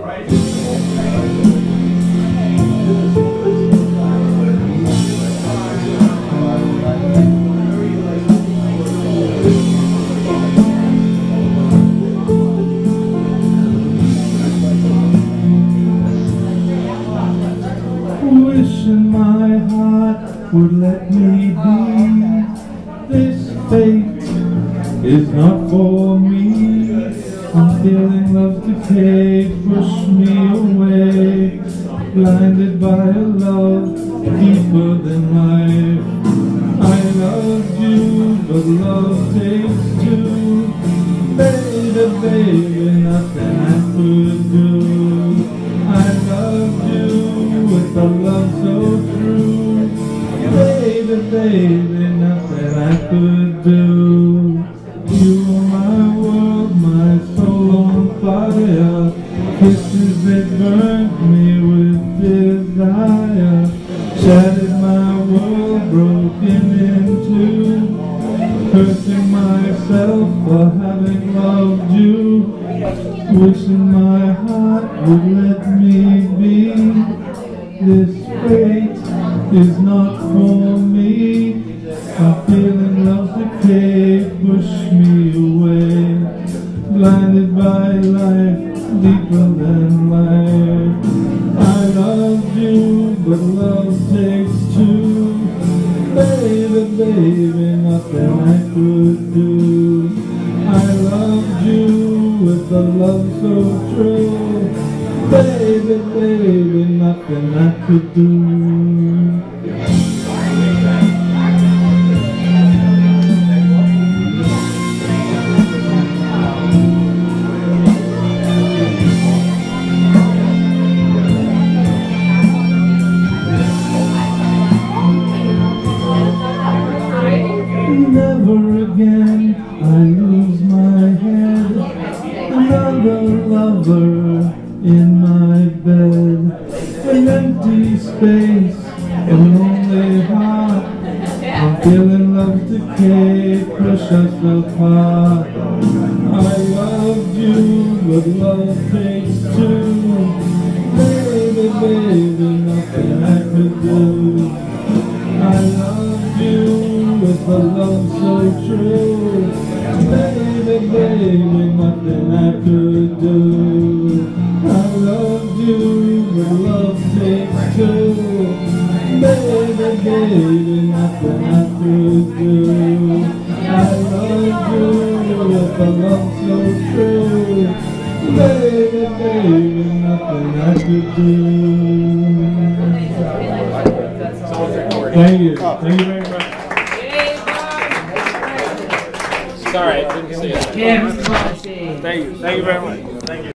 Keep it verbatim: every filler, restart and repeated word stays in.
Wishing my heart would let me be. This fate is not for me. I'm feeling love's decay, push me away. Blinded by a love deeper than life. I loved you, but love takes two. Baby, baby, nothing I could do. I loved you with a love so true. Baby, baby, nothing I could do. You were my world, my soul on fire. Kisses that burnt me with desire. Shattered my world, broken in two. Cursing myself for having loved you. Wishing my heart would let me be. This fate is not for me. I'm feeling love's decay, push me away. Blinded by life, deeper than life. I loved you, but love takes two. Baby, baby, nothing I could do. I loved you with a love so true. Baby, baby, nothing I could do. Never again I lose my head. Another lover in my bed. An empty space, a lonely heart. I'm feeling love's decay, push us apart. I loved you, but love takes two. Baby, baby, nothing I could do. I loved you with a love so true. Baby, baby, nothing I could do. I loved you, but love takes two. Baby, baby, nothing I could do. I loved you with a love so true. Baby, baby, nothing I could do. Thank you. Thank you very much. Sorry, I didn't see it. Yeah, Thank you. Thank you very much. Thank you.